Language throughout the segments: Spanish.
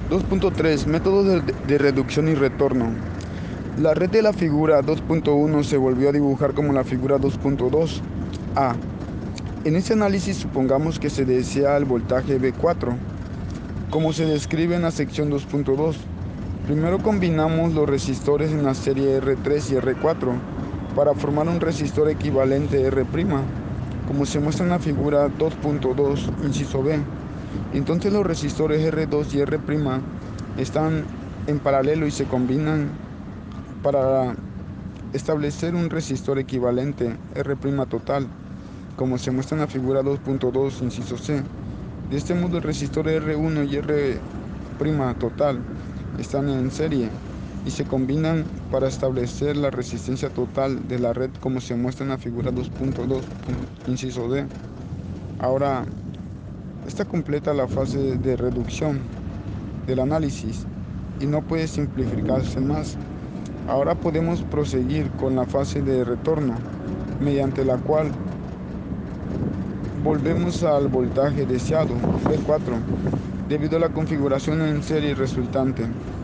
2.3 Métodos de reducción y retorno. La red de la figura 2.1 se volvió a dibujar como la figura 2.2. A. En este análisis supongamos que se desea el voltaje V4, como se describe en la sección 2.2. Primero combinamos los resistores en la serie R3 y R4 para formar un resistor equivalente R', como se muestra en la figura 2.2, inciso B. Entonces los resistores R2 y R' están en paralelo y se combinan para establecer un resistor equivalente R' total, como se muestra en la figura 2.2, inciso C. De este modo el resistor R1 y R' total están en serie y se combinan para establecer la resistencia total de la red, como se muestra en la figura 2.2, inciso D. Ahora, esta completa la fase de reducción del análisis y no puede simplificarse más. Ahora podemos proseguir con la fase de retorno, mediante la cual volvemos al voltaje deseado, V4, debido a la configuración en serie resultante.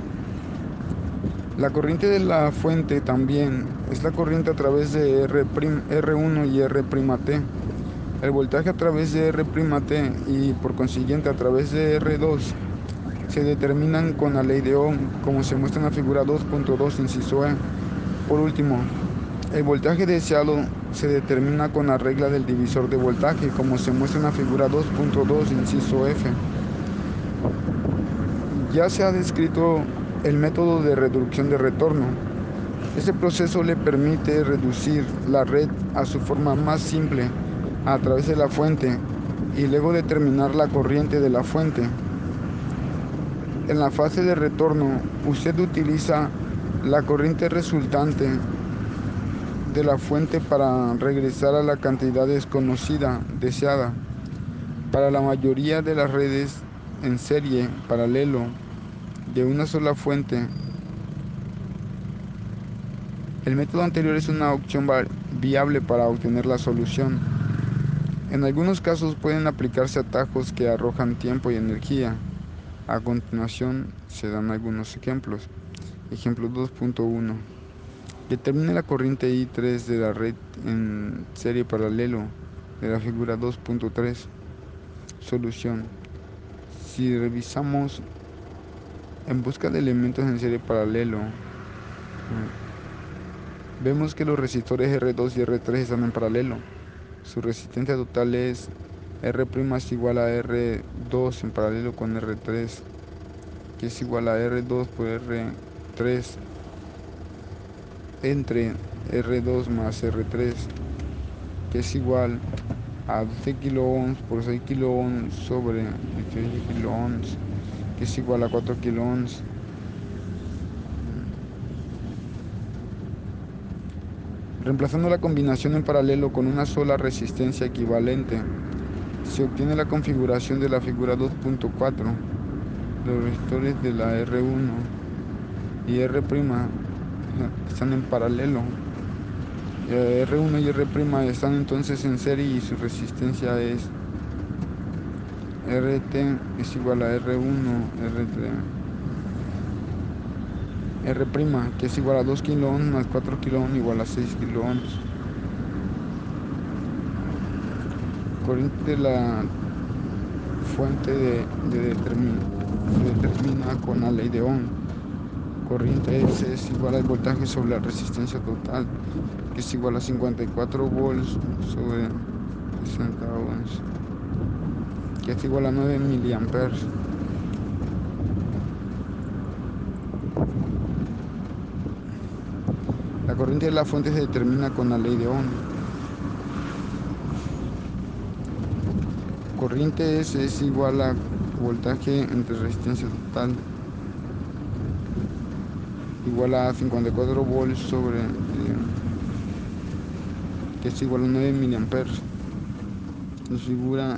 La corriente de la fuente también es la corriente a través de R1 y R'T. El voltaje a través de R'T y por consiguiente a través de R2 se determinan con la ley de Ohm, como se muestra en la figura 2.2, inciso E. Por último, el voltaje deseado se determina con la regla del divisor de voltaje, como se muestra en la figura 2.2, inciso F. Ya se ha descrito el método de reducción de retorno. Este proceso le permite reducir la red a su forma más simple a través de la fuente y luego determinar la corriente de la fuente. En la fase de retorno, usted utiliza la corriente resultante de la fuente para regresar a la cantidad desconocida deseada. Para la mayoría de las redes en serie paralelo de una sola fuente, el método anterior es una opción viable para obtener la solución. En algunos casos pueden aplicarse atajos que arrojan tiempo y energía. A continuación se dan algunos ejemplos. Ejemplo 2.1. Determine la corriente I3 de la red en serie paralelo de la figura 2.3. Solución. Si revisamos en busca de elementos en serie paralelo, vemos que los resistores R2 y R3 están en paralelo. Su resistencia total es R' es igual a R2 en paralelo con R3, que es igual a R2 por R3 entre R2 más R3, que es igual a 12 kiloohms por 6 kiloohms sobre 18 kiloohms, que es igual a 4 kiloohms. Reemplazando la combinación en paralelo con una sola resistencia equivalente, se obtiene la configuración de la figura 2.4. Los resistores de la R1 y R' están en paralelo. R1 y R' están entonces en serie y su resistencia es RT es igual a R1, R', que es igual a 2 kiloohms más 4 kiloohms igual a 6 kiloohms. Corriente de la fuente se determina con la ley de Ohm. Corriente S es igual al voltaje sobre la resistencia total, que es igual a 54 volts sobre 60 ohms, que es igual a 9 miliamperes. La corriente de la fuente se determina con la ley de Ohm. Corriente S es igual a voltaje entre resistencia total, igual a 54 volts sobre que es igual a 9 miliamperes. Nos figura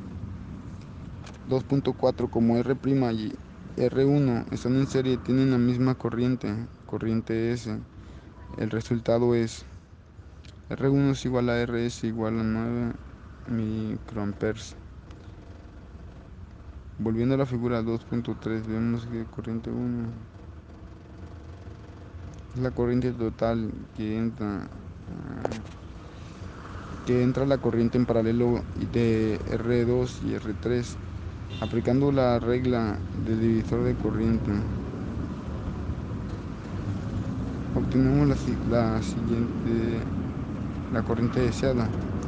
2.4 como R' y R1 están en serie, tienen la misma corriente S. El resultado es R1 es igual a RS igual a 9 microamperes. Volviendo a la figura 2.3, vemos que corriente 1 es la corriente total que entra la corriente en paralelo de R2 y R3. Aplicando la regla del divisor de corriente, obtenemos la siguiente, la corriente deseada.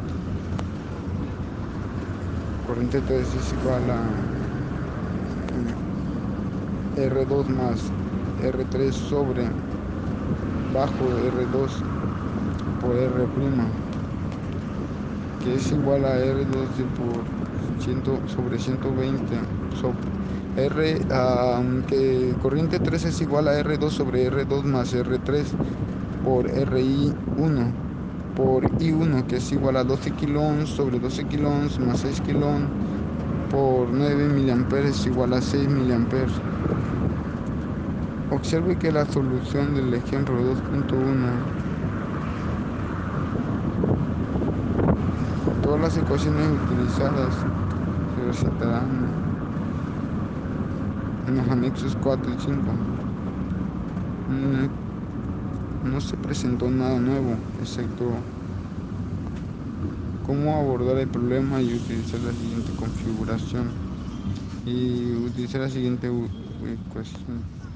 Corriente 3 es igual a R2 más R3 sobre bajo R2 por R', que es igual a R2 por 100 sobre 120 R, aunque corriente 3 es igual a R2 sobre R2 más R3 por RI1 por I1, que es igual a 12 kiloohms sobre 12 kiloohms más 6 kiloohms por 9 miliamperes es igual a 6 miliamperes. Observe que la solución del ejemplo 2.1, todas las ecuaciones utilizadas se presentarán en los anexos 4 y 5. No se presentó nada nuevo, excepto cómo abordar el problema y utilizar la siguiente configuración y utilizar la siguiente ecuación.